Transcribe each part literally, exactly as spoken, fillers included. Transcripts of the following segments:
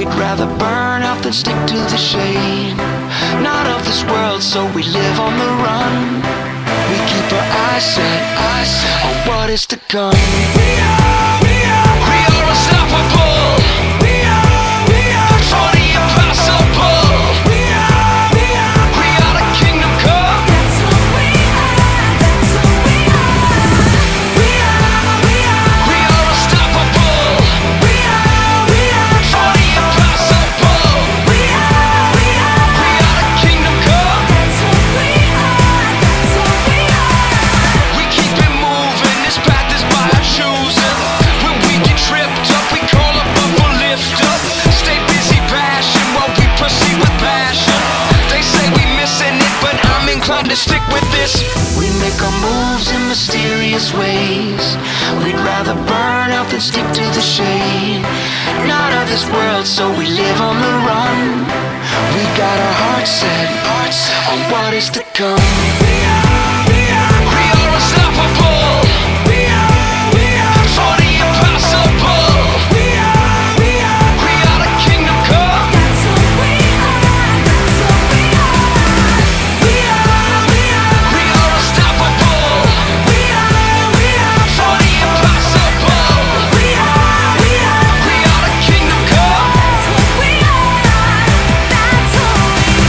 We'd rather burn out than stick to the shade. Not of this world, so we live on the run. We keep our eyes set, eyes set on what is to come. We are, we are, we are unstoppable. We are, we are, for the impossible. We are, we are, we are the kingdom come. That's who we are, that's who we are. We are, we are, we are unstoppable. We are, we are, for the impossible. We are, we are, we are the kingdom come. That's who we are, that's who we are. We keep it moving, this path is by our choosing. When we get tripped up, we call up up or lift up. Stay busy bashing while we proceed with passion. They say we missing it, but I'm inclined to stick with this. We make our moves in mysterious ways. We'd rather burn out than stick to the shade. Not of this world, so we live on the run. We got our hearts set, hearts set on what is to come. We are, we are, we are unstoppable. We are, we are, for the impossible. We are, we are, we are the kingdom come. That's who we are, that's who we are. We are, we are, we are unstoppable. We are, we are, for the impossible. We are, we are, we are the kingdom come. That's who we are, that's who we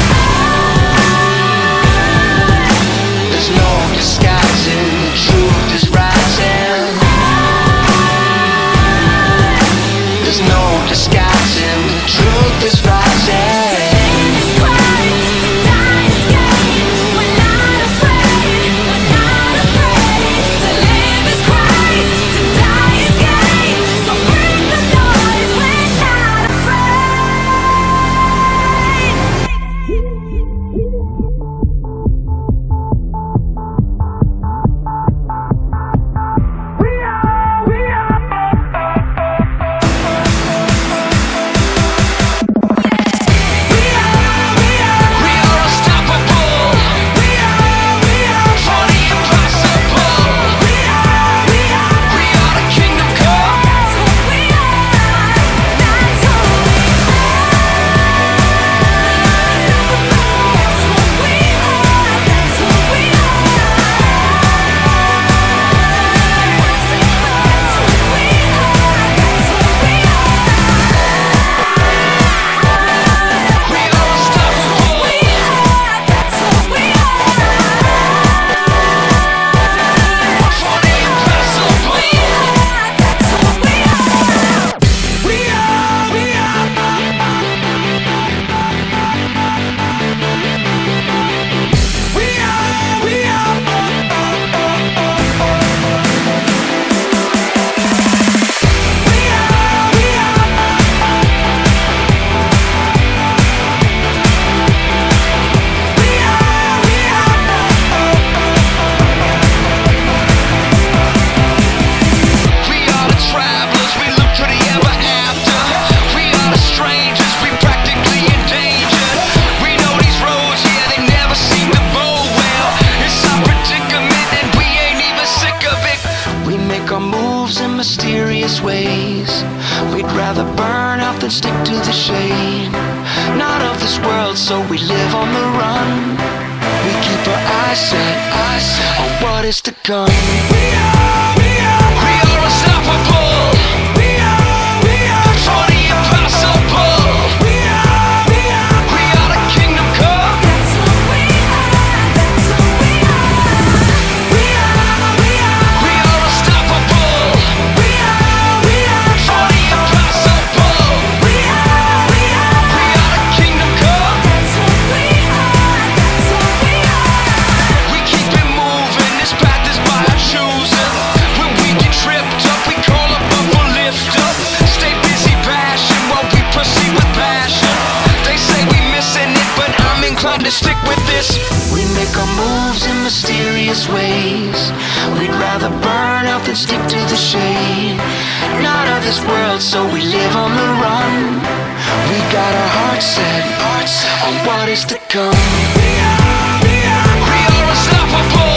are. There's no disguising, the truth is rising. There's no disguising, the truth is rising. Mysterious ways. We'd rather burn out than stick to the shade. Not of this world, so we live on the run. We keep our eyes set, eyes set on what is to come. We are, we are, we are unstoppable. We are, we are, for the impossible. We are, we are, we are the kingdom come. That's who we are, that's who we are. We are, we are, we are unstoppable. We are, we are, for the impossible. We are, we are, we are the kingdom come. That's who we are, that's who we are. We keep it moving, this path is by our choosing. When we get tripped up, we call up up or lift up. Stay busy bashing while we proceed with passion. They say we missing it, but I'm inclined to stick with this. We make our moves in mysterious ways. We'd rather burn out than stick to the shade. Not of this world, so we live on the run. We got our hearts set, hearts set on what is to come. We are, we are, we are unstoppable.